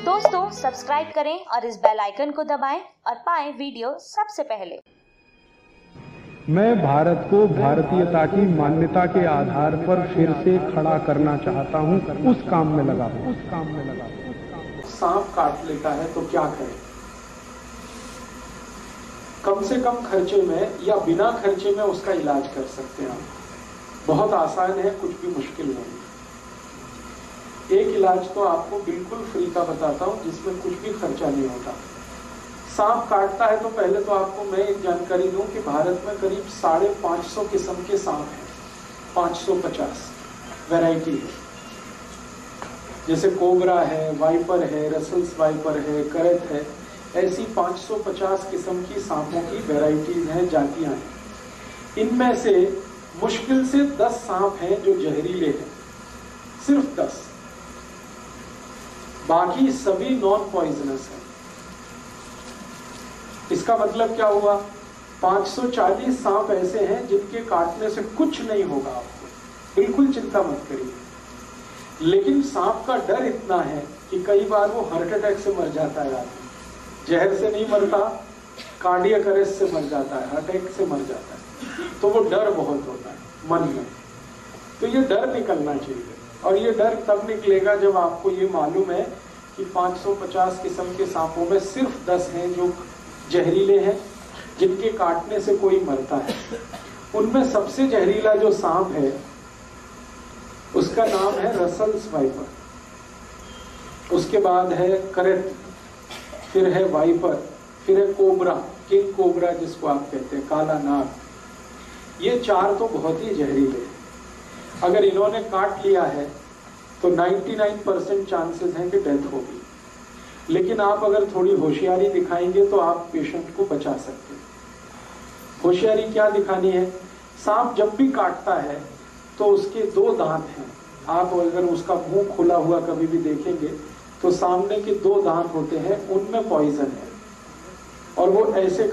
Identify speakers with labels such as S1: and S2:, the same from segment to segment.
S1: दोस्तों सब्सक्राइब करें और इस बेल आइकन को दबाएं और पाएं वीडियो सबसे पहले।
S2: मैं भारत को भारतीयता की मान्यता के आधार पर फिर से खड़ा करना चाहता हूं, उस काम में लगा हूं।
S3: सांप काट लेता है तो क्या करें? कम से कम खर्चे में या बिना खर्चे में उसका इलाज कर सकते हैं आप। बहुत आसान है, कुछ भी मुश्किल नहीं। एक इलाज तो आपको बिल्कुल फ्री का बताता हूं जिसमें कुछ भी खर्चा नहीं होता। सांप काटता है तो पहले तो आपको मैं एक जानकारी दूं कि भारत में करीब 550 किस्म के सांप हैं। 550 वैरायटी है, जैसे कोबरा है, वाइपर है, रसल्स वाइपर है, करत है। ऐसी 550 किस्म की सांपों की वैरायटीज हैं, जातियां हैं। इनमें से मुश्किल से 10 सांप हैं जो जहरीले हैं, सिर्फ 10। बाकी सभी नॉन पॉइजनस हैं। इसका मतलब क्या हुआ? 540 सांप ऐसे हैं जिनके काटने से कुछ नहीं होगा आपको, बिल्कुल चिंता मत करिए। लेकिन सांप का डर इतना है कि कई बार वो हार्ट अटैक से मर जाता है आदमी। जहर से नहीं मरता, कार्डियक अरेस्ट से मर जाता है, हार्ट अटैक से मर जाता है। तो वो डर बहुत होता है मन में। तो ये डर निकलना चाहिए, और ये डर तब निकलेगा जब आपको ये मालूम है कि 550 किस्म के सांपों में सिर्फ 10 हैं जो जहरीले हैं, जिनके काटने से कोई मरता है। उनमें सबसे जहरीला जो सांप है उसका नाम है रसल्स वाइपर, उसके बाद है करत, फिर है वाइपर, फिर है कोबरा, किंग कोबरा जिसको आप कहते हैं, काला नाग। ये 4 तो बहुत ही जहरीले हैं। अगर इन्होंने काट लिया है तो 99% चांसेस हैं कि डेथ होगी। लेकिन आप अगर थोड़ी होशियारी दिखाएंगे तो आप पेशेंट को बचा सकते हैं। होशियारी क्या दिखानी है? सांप जब भी काटता है तो उसके 2 दांत हैं। आप अगर उसका मुंह खुला हुआ कभी भी देखेंगे तो सामने के 2 दांत होते हैं, उनमें पॉइजन है, और वो ऐसे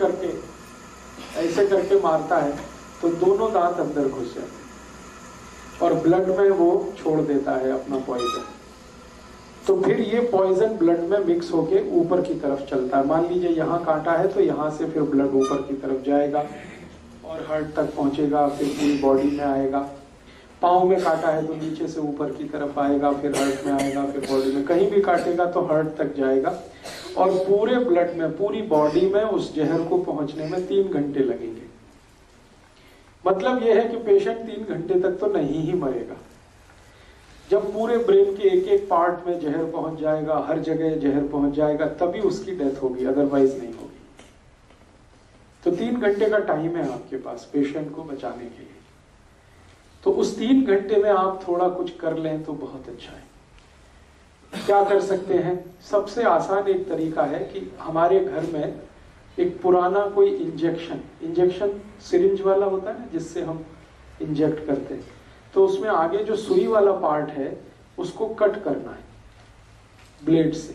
S3: करके मारता है तो दोनों दांत अंदर घुस जाते हैं और ब्लड में वो छोड़ देता है अपना पॉइजन। तो फिर ये पॉइजन ब्लड में मिक्स होके ऊपर की तरफ चलता है। मान लीजिए यहाँ काटा है तो यहाँ से फिर ब्लड ऊपर की तरफ जाएगा और हार्ट तक पहुंचेगा, फिर पूरी बॉडी में आएगा। पाँव में काटा है तो नीचे से ऊपर की तरफ आएगा, फिर हार्ट में आएगा, फिर बॉडी में। कहीं भी काटेगा तो हार्ट तक जाएगा, और पूरे ब्लड में, पूरी बॉडी में उस जहर को पहुंचने में 3 घंटे लगेंगे। मतलब यह है कि पेशेंट 3 घंटे तक तो नहीं ही मरेगा। जब पूरे ब्रेन के एक एक पार्ट में जहर पहुंच जाएगा, हर जगह जहर पहुंच जाएगा, तभी उसकी डेथ होगी, अदरवाइज नहीं होगी। तो 3 घंटे का टाइम है आपके पास पेशेंट को बचाने के लिए। तो उस 3 घंटे में आप थोड़ा कुछ कर लें तो बहुत अच्छा है। क्या कर सकते हैं? सबसे आसान एक तरीका है कि हमारे घर में एक पुराना कोई इंजेक्शन सिरिंज वाला होता है ना, जिससे हम इंजेक्ट करते हैं, तो उसमें आगे जो सुई वाला पार्ट है उसको कट करना है ब्लेड से।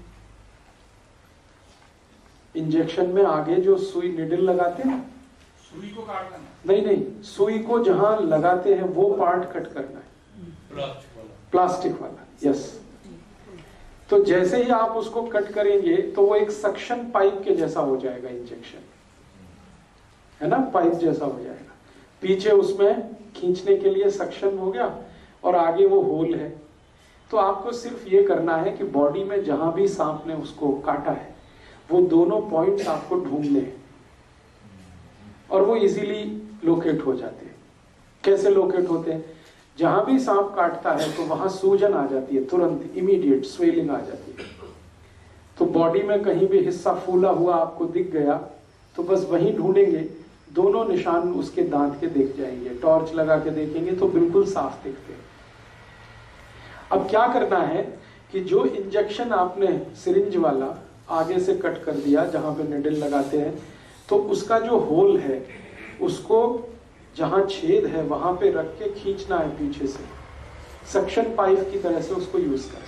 S3: इंजेक्शन में आगे जो सुई निडल लगाते हैं,
S4: सुई को काटना
S3: नहीं, सुई को जहां लगाते हैं वो पार्ट कट करना है, प्लास्टिक वाला। यस। तो जैसे ही आप उसको कट करेंगे तो वो एक सक्शन पाइप के जैसा हो जाएगा, इंजेक्शन है ना, पाइप जैसा हो जाएगा। पीछे उसमें खींचने के लिए सक्शन हो गया और आगे वो होल है। तो आपको सिर्फ ये करना है कि बॉडी में जहां भी सांप ने उसको काटा है वो दोनों पॉइंट्स आपको ढूंढने हैं, और वो इजीली लोकेट हो जाते हैं। कैसे लोकेट होते हैं? जहां भी सांप काटता है तो वहां सूजन आ जाती है, तुरंत इमीडिएट स्वेलिंग आ जाती है। तो बॉडी में कहीं भी हिस्सा फूला हुआ आपको दिख गया तो बस वहीं ढूंढेंगे, दोनों निशान उसके दांत के दिख जाएंगे। टॉर्च लगा के देखेंगे तो बिल्कुल साफ दिखते हैं। अब क्या करना है कि जो इंजेक्शन आपने सिरिंज वाला आगे से कट कर दिया जहां पे निडल लगाते हैं, तो उसका जो होल है उसको जहां छेद है वहां पे रख के खींचना है पीछे से, सक्शन पाइप की तरह से उसको यूज करें।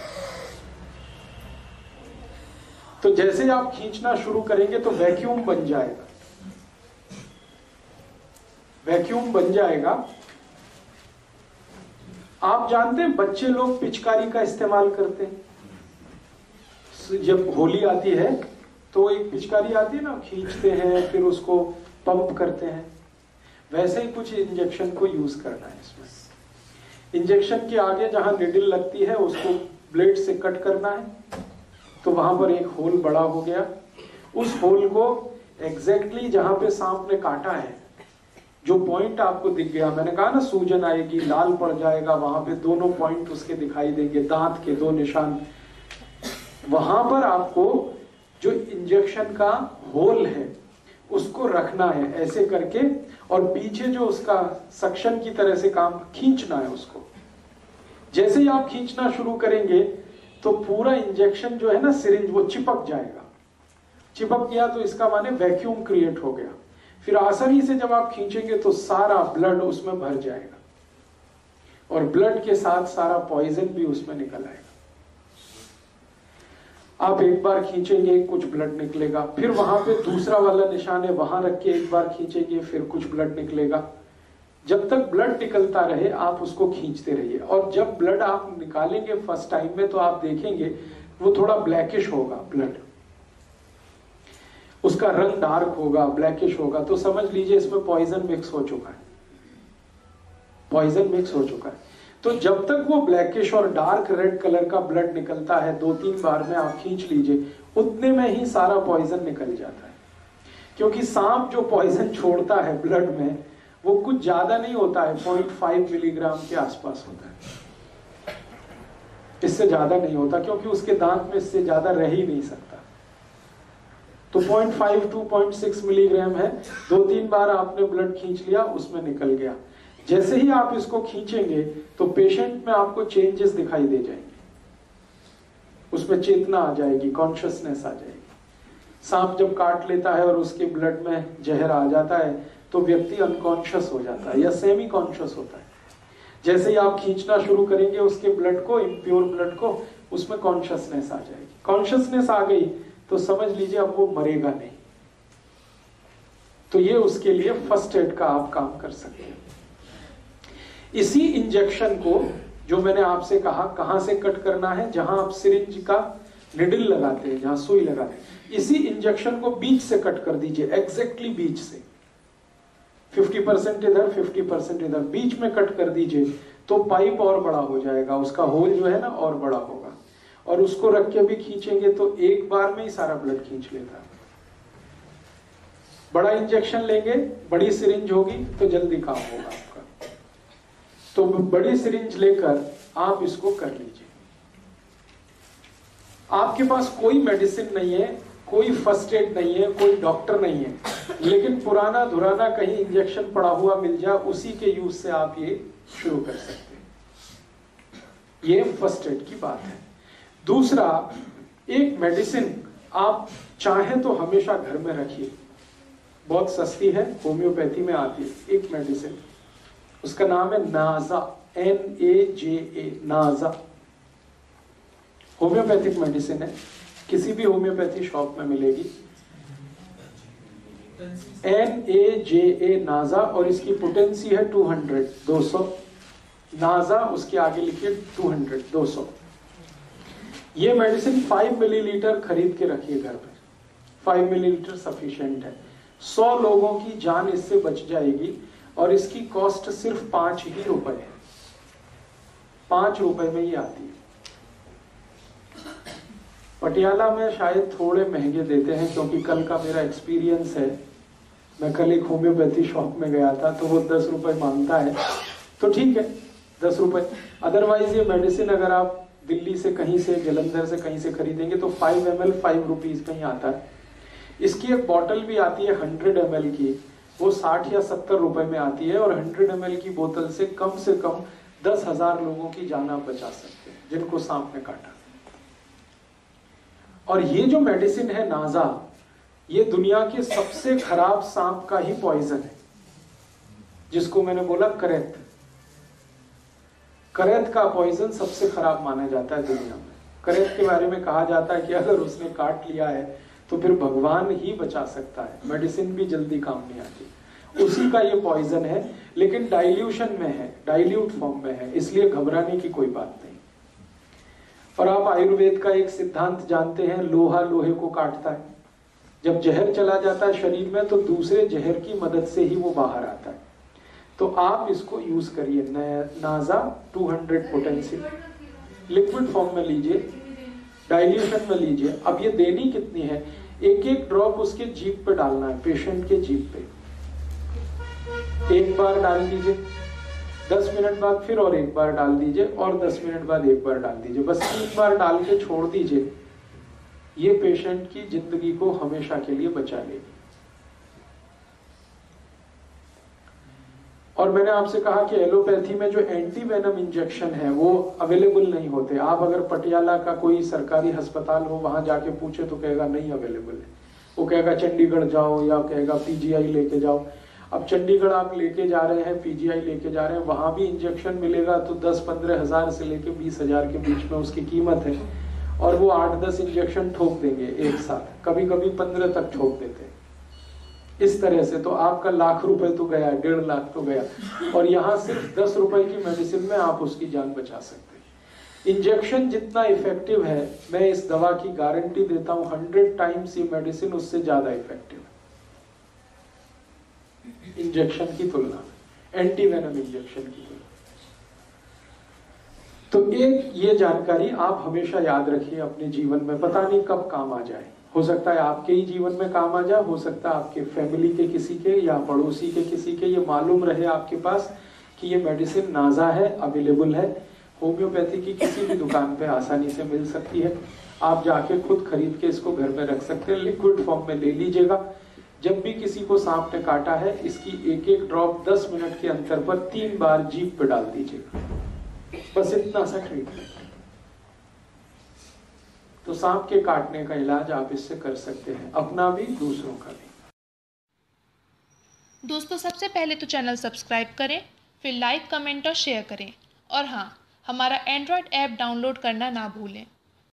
S3: तो जैसे आप खींचना शुरू करेंगे तो वैक्यूम बन जाएगा, वैक्यूम बन जाएगा। आप जानते हैं बच्चे लोग पिचकारी का इस्तेमाल करते हैं, जब होली आती है तो एक पिचकारी आती है ना, खींचते हैं फिर उसको पंप करते हैं, वैसे ही कुछ इंजेक्शन को यूज करना है इसमें। इंजेक्शन के आगे जहां निडल लगती है उसको ब्लेड से कट करना है, तो वहां पर एक होल बड़ा हो गया। उस होल को एग्जैक्टली जहां पे सांप ने काटा है, जो पॉइंट आपको दिख गया, मैंने कहा ना सूजन आएगी, लाल पड़ जाएगा, वहां पे दोनों पॉइंट उसके दिखाई देंगे, दांत के 2 निशान, वहां पर आपको जो इंजेक्शन का होल है उसको रखना है ऐसे करके, और पीछे जो उसका सक्शन की तरह से काम खींचना है उसको। जैसे ही आप खींचना शुरू करेंगे तो पूरा इंजेक्शन जो है ना सिरिंज वो चिपक जाएगा। चिपक गया तो इसका माने वैक्यूम क्रिएट हो गया। फिर आसानी से जब आप खींचेंगे तो सारा ब्लड उसमें भर जाएगा, और ब्लड के साथ सारा पॉइजन भी उसमें निकल आएगा। आप एक बार खींचेंगे कुछ ब्लड निकलेगा, फिर वहां पे दूसरा वाला निशान है वहां रख के एक बार खींचेंगे फिर कुछ ब्लड निकलेगा। जब तक ब्लड निकलता रहे आप उसको खींचते रहिए, और जब ब्लड आप निकालेंगे फर्स्ट टाइम में तो आप देखेंगे वो थोड़ा ब्लैकिश होगा ब्लड, उसका रंग डार्क होगा, ब्लैकिश होगा, तो समझ लीजिए इसमें पॉइजन मिक्स हो चुका है, पॉइजन मिक्स हो चुका है। तो जब तक वो ब्लैकिश और डार्क रेड कलर का ब्लड निकलता है 2-3 बार में आप खींच लीजिए, उतने में ही सारा पॉइजन निकल जाता है। क्योंकि सांप जो पॉइजन छोड़ता है ब्लड में वो कुछ ज्यादा नहीं होता है, 0.5 मिलीग्राम के आसपास होता है, इससे ज्यादा नहीं होता, क्योंकि उसके दांत में इससे ज्यादा रह ही नहीं सकता। तो 0.5 to 0.6 मिलीग्राम है। 2-3 बार आपने ब्लड खींच लिया, उसमें निकल गया। जैसे ही आप इसको खींचेंगे तो पेशेंट में आपको चेंजेस दिखाई दे जाएंगे, उसमें चेतना आ जाएगी, कॉन्शियसनेस आ जाएगी। सांप जब काट लेता है और उसके ब्लड में जहर आ जाता है तो व्यक्ति अनकॉन्शियस हो जाता है या सेमी कॉन्शियस होता है। जैसे ही आप खींचना शुरू करेंगे उसके ब्लड को, इम्प्योर ब्लड को, उसमें कॉन्शियसनेस आ जाएगी। कॉन्शियसनेस आ गई तो समझ लीजिए अब वो मरेगा नहीं। तो ये उसके लिए फर्स्ट एड का आप काम कर सकते हैं। इसी इंजेक्शन को जो मैंने आपसे कहा कहां से कट करना है, जहां आप सिरिंज का निडल लगाते हैं, जहां सुई लगाते हैं, इसी इंजेक्शन को बीच से कट कर दीजिए, एग्जैक्टली बीच से 50% इधर 50% इधर, बीच में कट कर दीजिए तो पाइप और बड़ा हो जाएगा, उसका होल जो है ना और बड़ा होगा। और उसको रख के भी खींचेंगे तो एक बार में ही सारा ब्लड खींच लेता है। बड़ा इंजेक्शन लेंगे, बड़ी सिरिंज होगी तो जल्दी काम होगा आपका। तो बड़ी सिरिंज लेकर आप इसको कर लीजिए। आपके पास कोई मेडिसिन नहीं है, कोई फर्स्ट एड नहीं है, कोई डॉक्टर नहीं है, लेकिन पुराना धुराना कहीं इंजेक्शन पड़ा हुआ मिल जाए, उसी के यूज से आप ये शुरू कर सकते हैं। ये फर्स्ट एड की बात है। दूसरा, एक मेडिसिन आप चाहें तो हमेशा घर में रखिए, बहुत सस्ती है, होम्योपैथी में आती है एक मेडिसिन, उसका नाम है नाजा, NAJA, नाजा। होम्योपैथिक मेडिसिन है, किसी भी होम्योपैथी शॉप में मिलेगी। NAJA नाजा, और इसकी पोटेंसी है 200 नाजा, उसके आगे लिखिए 200। ये मेडिसिन 5 मिलीलीटर खरीद के रखिए घर पर, 5 मिलीलीटर सफिशिएंट है। 100 लोगों की जान इससे बच जाएगी, और इसकी कॉस्ट सिर्फ 5 ही रुपए है, 5 रुपए में ही आती है। पटियाला में शायद थोड़े महंगे देते हैं, क्योंकि कल का मेरा एक्सपीरियंस है, मैं कल एक होम्योपैथी शॉप में गया था तो वो 10 रुपए मांगता है, तो ठीक है 10 रुपए। अदरवाइज ये मेडिसिन अगर आप दिल्ली से कहीं से, जलंधर से कहीं से खरीदेंगे तो 5 ml 5 रुपीज में ही आता है। इसकी एक बॉटल भी आती है 100 ml की, वो 60 या 70 रुपए में आती है, और 100 ml की बोतल से कम 10,000 लोगों की जान आप बचा सकते हैं जिनको सांप ने काटा। और ये जो मेडिसिन है नाजा, ये दुनिया के सबसे खराब सांप का ही पॉइजन है, जिसको मैंने बोला करैत। करैत का पॉइजन सबसे खराब माना जाता है दुनिया में। करैत के बारे में कहा जाता है कि अगर उसने काट लिया है तो फिर भगवान ही बचा सकता है, मेडिसिन भी जल्दी काम नहीं आती। उसी का ये पॉइजन है, लेकिन डाइल्यूशन में है, डाइल्यूट फॉर्म में है, इसलिए घबराने की कोई बात नहीं। और आप आयुर्वेद का एक सिद्धांत जानते हैं, लोहा लोहे को काटता है। जब जहर चला जाता है शरीर में तो दूसरे जहर की मदद से ही वो बाहर आता है। तो आप इसको यूज करिए, नाजा 200 पोटेंसी लिक्विड फॉर्म में लीजिए, डाइल्यूशन में लीजिए। अब ये देनी कितनी है, एक एक ड्रॉप उसके जीभ पे डालना है, पेशेंट के जीभ पे। एक बार डाल दीजिए, 10 मिनट बाद फिर और एक बार डाल दीजिए, और 10 मिनट बाद एक बार डाल दीजिए। बस 3 बार डाल के छोड़ दीजिए। ये पेशेंट की जिंदगी को हमेशा के लिए बचा लेगी। और मैंने आपसे कहा कि एलोपैथी में जो एंटी वेनम इंजेक्शन है वो अवेलेबल नहीं होते। आप अगर पटियाला का कोई सरकारी अस्पताल हो वहां जाके पूछे तो कहेगा नहीं अवेलेबल है, वो कहेगा चंडीगढ़ जाओ या कहेगा पीजीआई लेके जाओ। अब चंडीगढ़ आप लेके जा रहे हैं, पीजीआई लेके जा रहे हैं, वहां भी इंजेक्शन मिलेगा तो 10-15 हजार से लेके 20 हजार के बीच में उसकी कीमत है, और वो 8-10 इंजेक्शन ठोक देंगे एक साथ, कभी कभी 15 तक ठोक देते हैं। इस तरह से तो आपका लाख रुपए तो गया, 1.5 लाख तो गया, और यहाँ सिर्फ 10 रुपए की मेडिसिन में आप उसकी जान बचा सकते हैं। इंजेक्शन जितना इफेक्टिव है, मैं इस दवा की गारंटी देता हूं 100 टाइम्स ये मेडिसिन उससे ज्यादा इफेक्टिव है इंजेक्शन की तुलना में, एंटी वेनम इंजेक्शन की तुलना। तो एक ये जानकारी आप हमेशा याद रखिए अपने जीवन में, पता नहीं कब काम आ जाए। हो सकता है आपके ही जीवन में काम आ जाए, हो सकता है आपके फैमिली के किसी के या पड़ोसी के किसी के। ये मालूम रहे आपके पास कि ये मेडिसिन नाजा है, अवेलेबल है, होम्योपैथी की किसी भी दुकान पे आसानी से मिल सकती है। आप जाके खुद खरीद के इसको घर में रख सकते हैं, लिक्विड फॉर्म में ले लीजिएगा। जब भी किसी को सांप ने काटा है, इसकी एक एक ड्रॉप 10 मिनट के अंतर पर 3 बार जीभ पे डाल दीजिएगा। बस इतना सा ट्रीटमेंट। तो सांप के काटने का इलाज आप इससे कर सकते हैं, अपना भी दूसरों का भी।
S4: दोस्तों सबसे पहले तो चैनल सब्सक्राइब करें, फिर लाइक, कमेंट और शेयर करें, और हाँ, हमारा एंड्रॉयड ऐप डाउनलोड करना ना भूलें।